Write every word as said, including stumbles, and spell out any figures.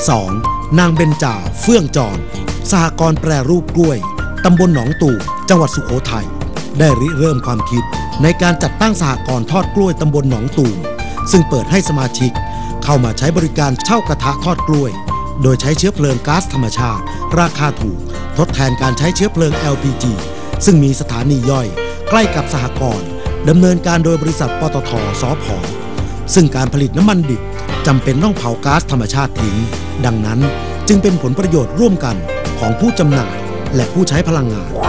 สอง นางเบญจาเฟื่องจรสหกรณ์แปรรูปกล้วยตำบลหนองตู่จังหวัดสุโขทัยได้ริเริ่มความคิดในการจัดตั้งสหกรณ์ทอดกล้วยตำบลหนองตู่ซึ่งเปิดให้สมาชิกเข้ามาใช้บริการเช่ากระทะทอดกล้วยโดยใช้เชื้อเพลิงก๊าซธรรมชาติราคาถูกทดแทนการใช้เชื้อเพลิง แอล พี จี ซึ่งมีสถานีย่อยใกล้กับสหกรณ์ดำเนินการโดยบริษัทปตท.สผ.ซึ่งการผลิตน้ำมันดิบจำเป็นต้องเผาก๊าซธรรมชาติทิ้งดังนั้นจึงเป็นผลประโยชน์ร่วมกันของผู้จำหน่ายและผู้ใช้พลังงาน